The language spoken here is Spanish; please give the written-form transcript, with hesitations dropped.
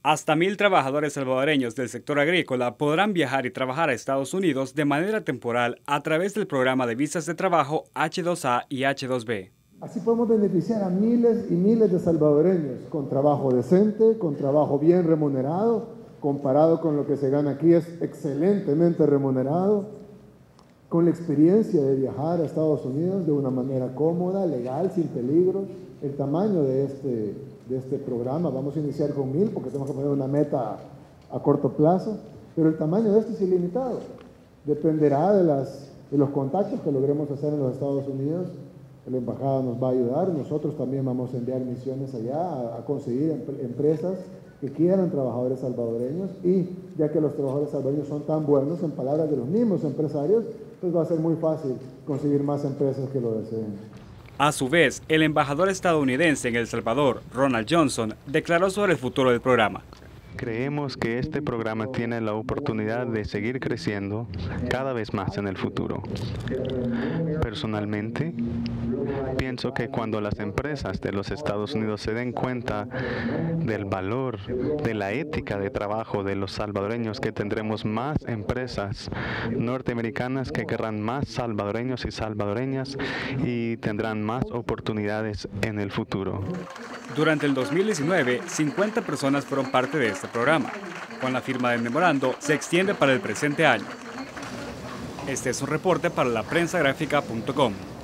Hasta 1.000 trabajadores salvadoreños del sector agrícola podrán viajar y trabajar a Estados Unidos de manera temporal a través del programa de visas de trabajo H-2A y H-2B. Así podemos beneficiar a miles y miles de salvadoreños con trabajo decente, con trabajo bien remunerado, comparado con lo que se gana aquí es excelentemente remunerado, con la experiencia de viajar a Estados Unidos de una manera cómoda, legal, sin peligro. El tamaño de este programa, vamos a iniciar con 1.000 porque tenemos que poner una meta a corto plazo, pero el tamaño de este es ilimitado. Dependerá de los contactos que logremos hacer en los Estados Unidos. La embajada nos va a ayudar, nosotros también vamos a enviar misiones allá a conseguir empresas que quieran trabajadores salvadoreños, y ya que los trabajadores salvadoreños son tan buenos, en palabras de los mismos empresarios, pues va a ser muy fácil conseguir más empresas que lo deseen. A su vez, el embajador estadounidense en El Salvador, Ronald Johnson, declaró sobre el futuro del programa. Creemos que este programa tiene la oportunidad de seguir creciendo cada vez más en el futuro. Personalmente, pienso que cuando las empresas de los Estados Unidos se den cuenta del valor, de la ética de trabajo de los salvadoreños, que tendremos más empresas norteamericanas que querrán más salvadoreños y salvadoreñas y tendrán más oportunidades en el futuro. Durante el 2019, 50 personas fueron parte de este programa. Con la firma del memorando, se extiende para el presente año. Este es un reporte para laprensagráfica.com.